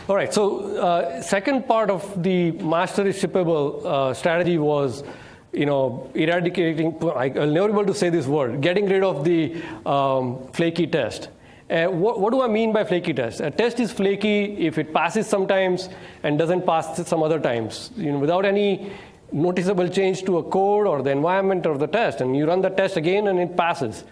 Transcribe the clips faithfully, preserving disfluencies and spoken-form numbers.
All right, so uh, second part of the master is shippable uh, strategy was, you know, eradicating, I'll never be able to say this word, getting rid of the um, flaky test. Uh, what, what do I mean by flaky test? A test is flaky if it passes sometimes and doesn't pass some other times, you know, without any noticeable change to a code or the environment of the test. And you run the test again and it passes.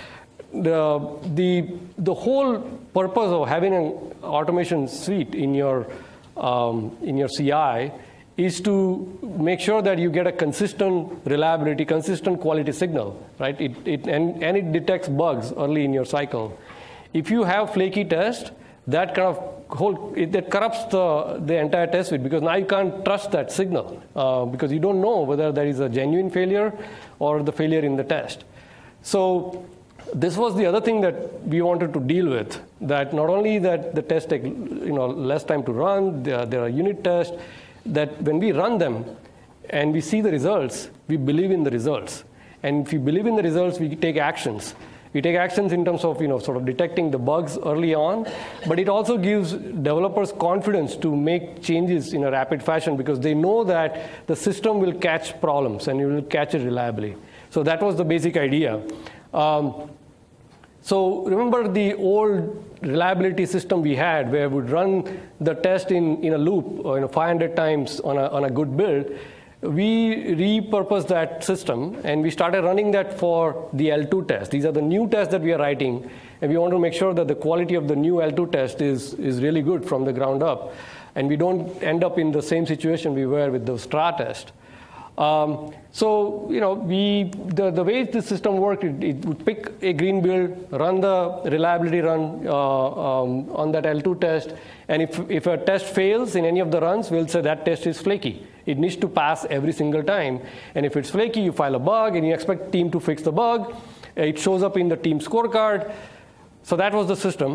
The, the, the whole purpose of having an automation suite in your, um, in your C I is to make sure that you get a consistent reliability, consistent quality signal, right? It, it, and, and it detects bugs early in your cycle. If you have flaky test, that kind of whole, it, that corrupts the, the entire test suite, because now you can't trust that signal uh, because you don't know whether there is a genuine failure or the failure in the test. So this was the other thing that we wanted to deal with, that not only that the tests take, you know, less time to run, there, there are unit tests, that when we run them and we see the results, we believe in the results. And if we believe in the results, we take actions. We take actions in terms of, you know, sort of detecting the bugs early on, but it also gives developers confidence to make changes in a rapid fashion because they know that the system will catch problems and you will catch it reliably. So that was the basic idea. Um, so remember the old reliability system we had where we would run the test in, in a loop, or, you know, five hundred times on a, on a good build. We repurposed that system, and we started running that for the L two test. These are the new tests that we are writing, and we want to make sure that the quality of the new L two test is, is really good from the ground up, and we don't end up in the same situation we were with the Stra test. Um, so, you know, we, the, the way the system worked, it, it would pick a green build, run the reliability run uh, um, on that L two test, and if, if a test fails in any of the runs, we'll say that test is flaky. It needs to pass every single time. And if it's flaky, you file a bug, and you expect team to fix the bug. It shows up in the team scorecard. So that was the system.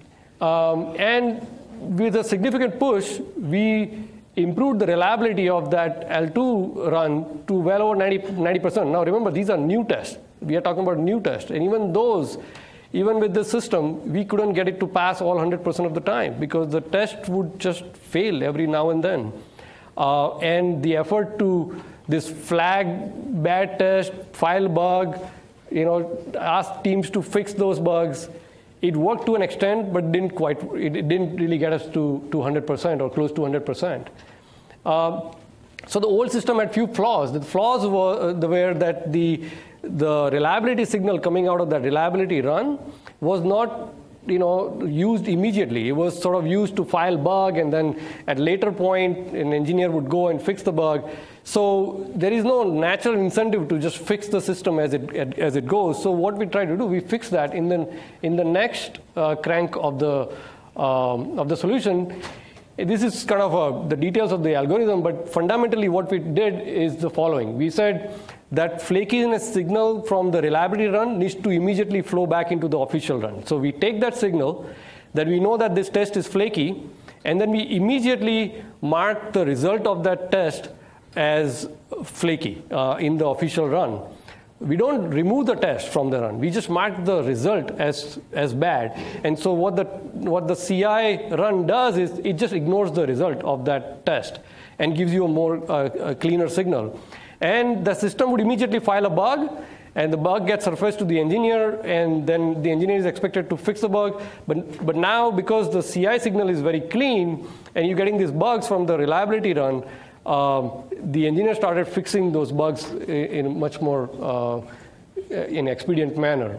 Um, and with a significant push, we improved the reliability of that L two run to well over ninety percent. Now remember, these are new tests. We are talking about new tests. And even those, even with this system, we couldn't get it to pass all one hundred percent of the time because the test would just fail every now and then. Uh, and the effort to this flag bad test, file bug, you know, ask teams to fix those bugs, it worked to an extent, but didn't quite, it, it didn't really get us to, to one hundred percent or close to one hundred percent. Uh, so the old system had few flaws. The flaws were, uh, were that the, the reliability signal coming out of that reliability run was not, you know, used immediately. It was sort of used to file bug, and then at later point, an engineer would go and fix the bug. So there is no natural incentive to just fix the system as it as it goes. So what we try to do, we fix that in the in the next uh, crank of the um, of the solution. This is kind of a, the details of the algorithm, but fundamentally what we did is the following. We said that flakiness signal from the reliability run needs to immediately flow back into the official run. So we take that signal that we know that this test is flaky, and then we immediately mark the result of that test as flaky uh, in the official run. We don't remove the test from the run. We just mark the result as, as bad. And so what the, what the C I run does is it just ignores the result of that test and gives you a more uh, a cleaner signal. And the system would immediately file a bug, and the bug gets surfaced to the engineer, and then the engineer is expected to fix the bug. But, but now, because the C I signal is very clean, and you're getting these bugs from the reliability run, um, the engineer started fixing those bugs in a much more uh, in expedient manner.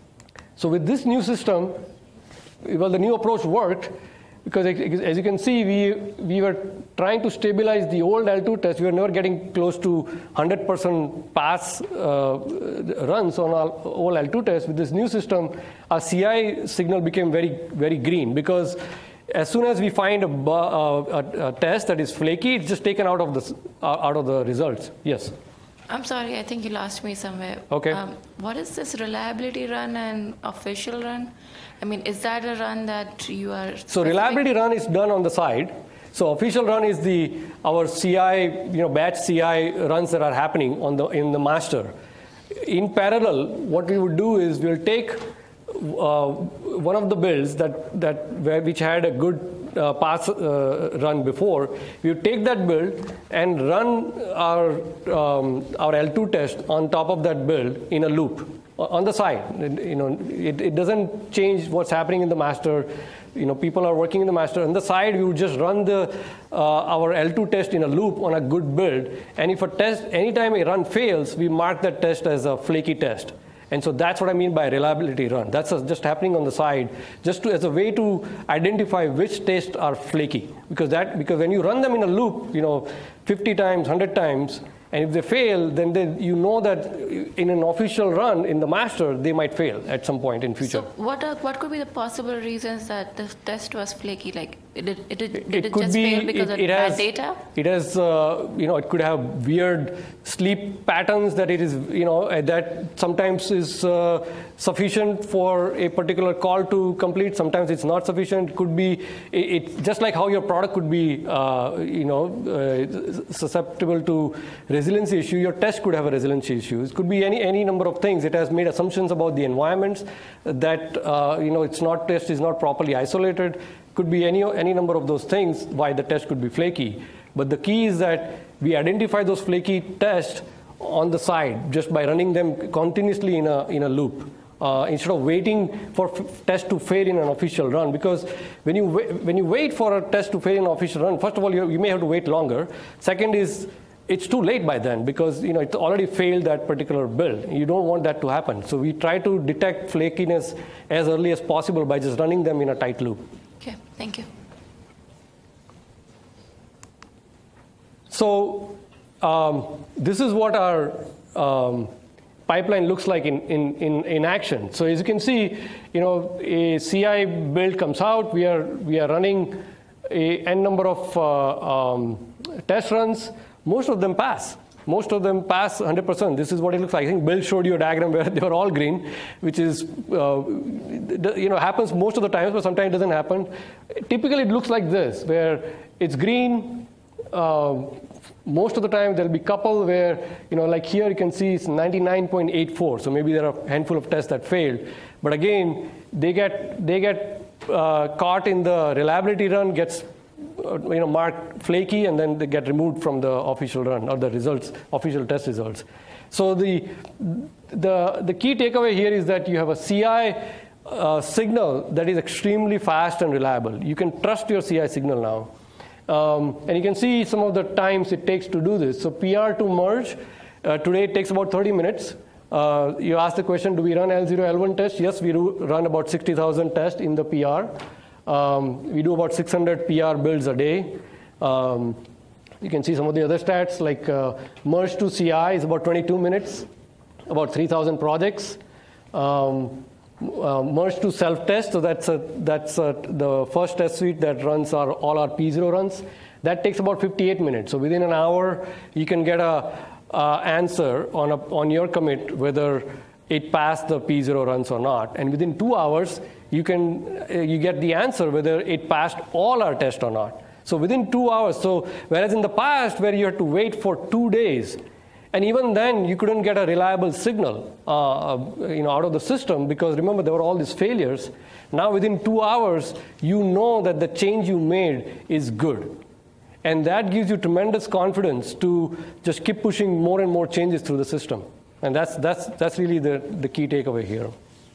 So with this new system, well, the new approach worked, because as you can see, we, we were trying to stabilize the old L two test. We were never getting close to one hundred percent pass uh, runs on our old L two test. With this new system, our C I signal became very, very green, because as soon as we find a, a, a test that is flaky, it's just taken out of the, out of the results. Yes? I'm sorry, I think you lost me somewhere. Okay. Um, what is this reliability run and official run? I mean, is that a run that you are... So reliability run is done on the side. So official run is the our C I, you know, batch C I runs that are happening on the in the master. In parallel, what we would do is we'll take uh, one of the builds that, that where, which had a good uh, pass uh, run before, we would take that build and run our, um, our L two test on top of that build in a loop on the side. You know, it, it doesn't change what's happening in the master. You know, people are working in the master. On the side, we would just run the uh, our L two test in a loop on a good build. And if a test, anytime a run fails, we mark that test as a flaky test. And so that's what I mean by reliability run. That's just happening on the side, just to, as a way to identify which tests are flaky. Because that, because when you run them in a loop, you know, fifty times, one hundred times, and if they fail, then they, you know that in an official run in the master, they might fail at some point in future. So what are, what could be the possible reasons that the test was flaky? Like, did it, did it, it did it could just be, fail because it, of it bad has, data? It has, uh, you know, it could have weird sleep patterns that it is, you know, that sometimes is uh, sufficient for a particular call to complete. Sometimes it's not sufficient. It could be, it, it just like how your product could be, uh, you know, uh, susceptible to resiliency issue, your test could have a resiliency issue. It could be any, any number of things. It has made assumptions about the environments that, uh, you know, it's not, test is not properly isolated. Could be any, any number of those things why the test could be flaky. But the key is that we identify those flaky tests on the side just by running them continuously in a, in a loop. Uh, instead of waiting for f- test to fail in an official run, because when you wa- when you wait for a test to fail in an official run, first of all, you, you may have to wait longer. Second is it's too late by then because you know it's already failed that particular build. You don't want that to happen. So we try to detect flakiness as early as possible by just running them in a tight loop. Okay, thank you. So um, this is what our um, pipeline looks like in, in, in, in action. So as you can see, you know, a C I build comes out. We are, we are running a n number of uh, um, test runs. Most of them pass. Most of them pass one hundred percent. This is what it looks like. I think Bill showed you a diagram where they were all green, which is, uh, you know, happens most of the times, but sometimes it doesn't happen. Typically, it looks like this, where it's green. Uh, most of the time, there'll be a couple where, you know, like here you can see it's ninety-nine point eight four. So maybe there are a handful of tests that failed. But again, they get they get uh, caught in the reliability run, gets you know, marked flaky, and then they get removed from the official run or the results, official test results. So the the the key takeaway here is that you have a C I uh, signal that is extremely fast and reliable. You can trust your C I signal now. Um, and you can see some of the times it takes to do this. So P R to merge, uh, today it takes about thirty minutes. Uh, you ask the question, do we run L zero, L one tests? Yes, we do run about sixty thousand tests in the P R. Um, we do about six hundred P R builds a day. Um, you can see some of the other stats, like uh, merge to C I is about twenty-two minutes, about three thousand projects. Um, uh, merge to self-test, so that's, a, that's a, the first test suite that runs our, all our P zero runs. That takes about fifty-eight minutes. So within an hour, you can get a uh, answer on, a, on your commit whether it passed the P zero runs or not. And within two hours, you can uh, you get the answer whether it passed all our tests or not. So within two hours. So whereas in the past, where you had to wait for two days, and even then you couldn't get a reliable signal, uh, you know, out of the system because remember there were all these failures. Now within two hours, you know that the change you made is good. And that gives you tremendous confidence to just keep pushing more and more changes through the system. And that's, that's, that's really the, the key takeaway here.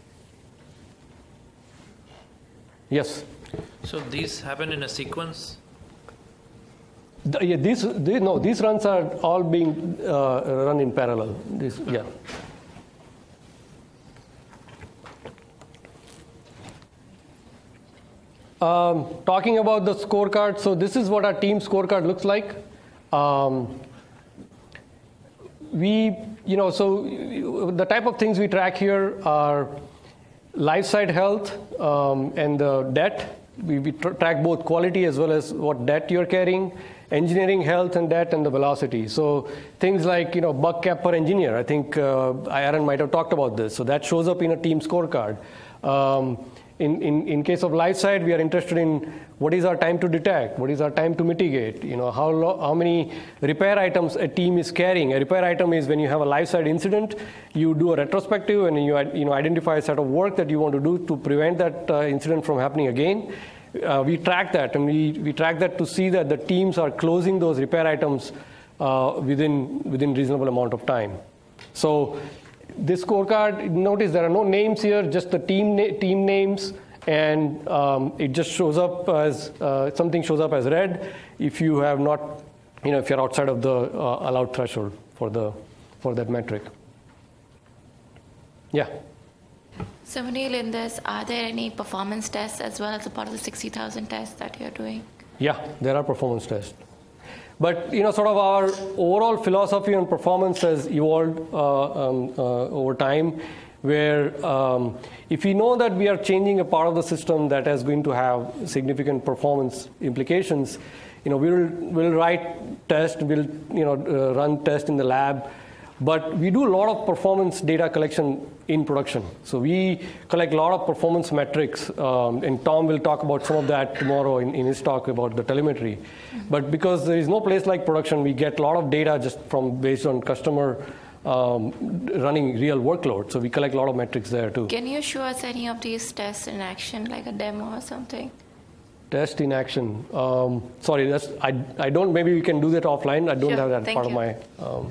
Yes? So these happen in a sequence? The, yeah, these, these, no, these runs are all being uh, run in parallel. This, yeah. Um, talking about the scorecard, so this is what our team scorecard looks like. Um, we, you know, so the type of things we track here are life site health um, and the debt. We, we tr- track both quality as well as what debt you're carrying, engineering health and debt, and the velocity. So things like, you know, bug cap per engineer. I think uh, Aaron might have talked about this. So that shows up in a team scorecard. Um, In, in, in case of life side, we are interested in what is our time to detect, what is our time to mitigate, you know, how, lo- how many repair items a team is carrying. A repair item is when you have a life side incident, you do a retrospective and you, you know, identify a set of work that you want to do to prevent that uh, incident from happening again. Uh, we track that, and we, we track that to see that the teams are closing those repair items uh, within, within reasonable amount of time. So this scorecard, notice there are no names here, just the team na- team names, and um, it just shows up as, uh, something shows up as red if you have not, you know, if you're outside of the uh, allowed threshold for, the, for that metric. Yeah? So Munil, in this, are there any performance tests as well as a part of the sixty thousand tests that you're doing? Yeah, there are performance tests. But, you know, sort of our overall philosophy on performance has evolved uh, um, uh, over time, where um, if we know that we are changing a part of the system that is going to have significant performance implications, you know, we'll, we'll write tests, we'll, you know, uh, run tests in the lab, but we do a lot of performance data collection in production. So we collect a lot of performance metrics, um, and Tom will talk about some of that tomorrow in, in his talk about the telemetry. Mm-hmm. But because there is no place like production, we get a lot of data just from based on customer um, running real workload. So we collect a lot of metrics there too. Can you show us any of these tests in action, like a demo or something? Test in action. Um, sorry, that's I. I don't. Maybe we can do that offline. I don't Sure. have that Thank part you. of my. Um,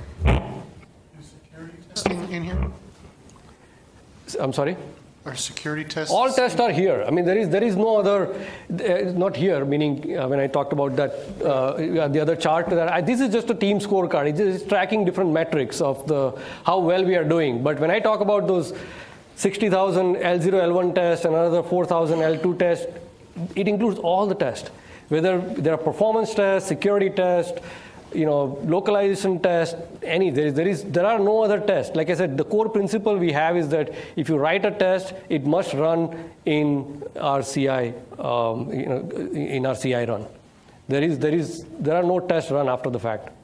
Testing in here? I'm sorry. Are security tests? All tests are here. I mean, there is there is no other, uh, not here. Meaning, uh, when I talked about that, uh, the other chart. That I, this is just a team scorecard. It's just tracking different metrics of the how well we are doing. But when I talk about those sixty thousand L zero L one tests and another four thousand L two tests, it includes all the tests. Whether there are performance tests, security tests, you know, localization test, any, there is, there is, there are no other tests. Like I said, the core principle we have is that if you write a test, it must run in our C I, um, you know, in our C I run. There is, there is, there are no tests run after the fact.